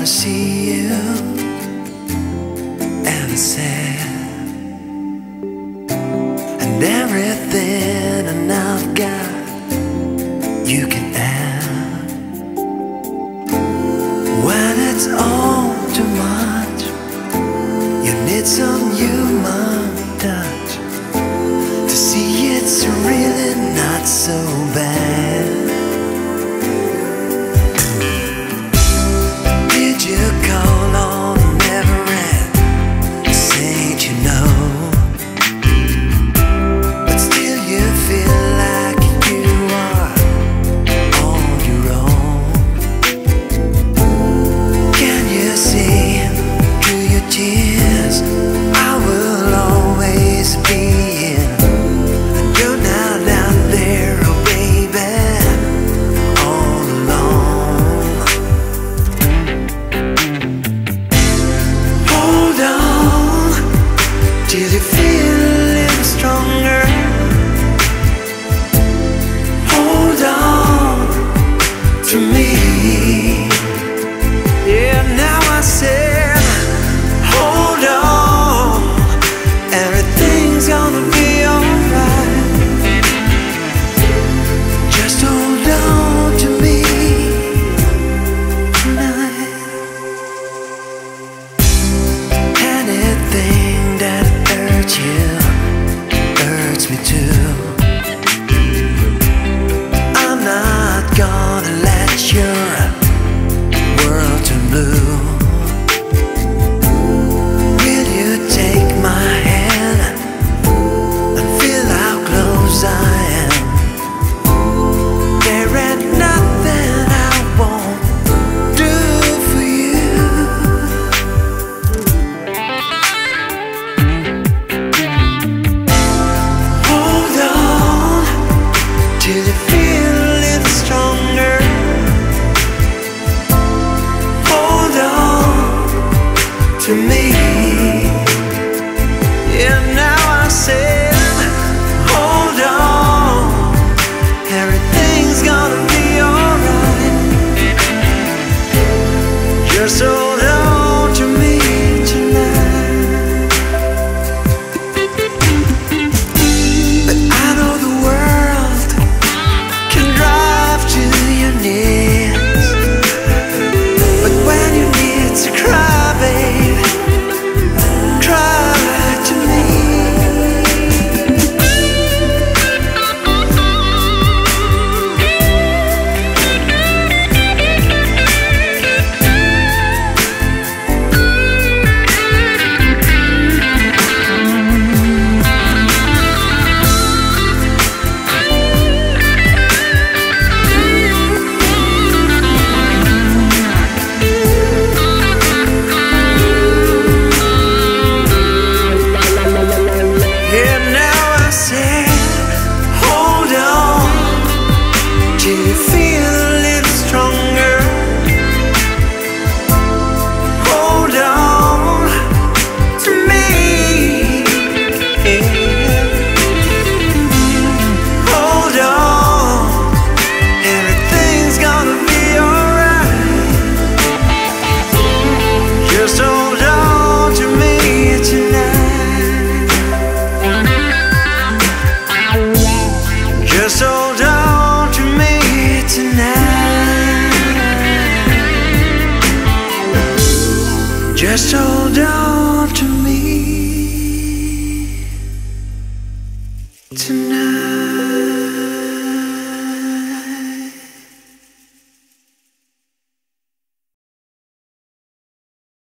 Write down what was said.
see you and it's sad, and everything and I've got you can have. When it's all too much, you need some human touch to see it's really not so bad. Did you call on never end? Said you know, but still you feel like you are on your own. Can you see through your tears? I will always be here, and you're not out there, oh baby, all alone. Hold on till you feel